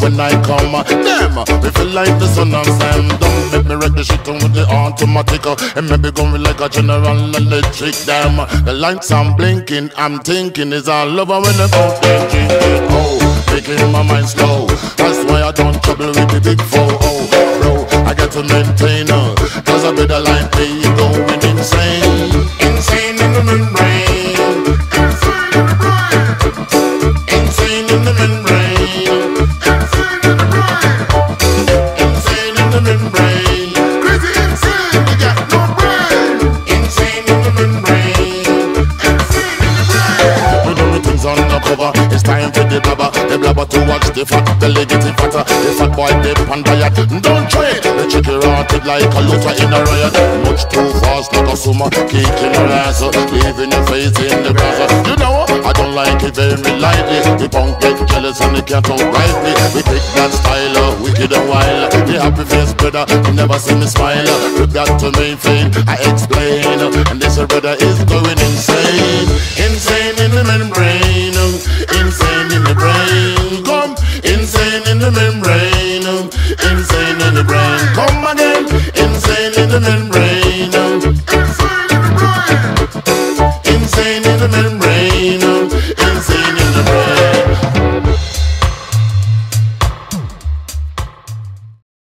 when I come. Them, we feel like the sun and sand. Don't make me wreck the shit with the automatic. And maybe going like a General Electric. Damn, the lights I'm blinking, I'm thinking is all over when the boat they drinking. Oh, making my mind slow. That's why I don't trouble with the big four. Oh, bro, I got to maintain her. Cause I better like me going insane. Insane in the membrane. Insane in the membrane. Insane in the membrane. Crazy insane, you got no brain. Insane in the membrane. Insane in the brain. We do the things on the cover. It's time for the blabber. The blabber to watch the fat belly getting fatter. The fat boy dip on diet. Don't try it. The chicken rotted like a looter in a riot. Much too fast like a summer. Kicking her ass. Leaving your face in the grass. You know I don't like it very lightly. The punk get jealous and they can't outright me. We pick that style, wicked and wild. The happy face brother, you never see me smile. We got to maintain, I explain. And this brother is going insane. Insane in the membrane. Insane in the brain. Come, insane in the membrane. Insane in the brain. Come again, insane in the membrane.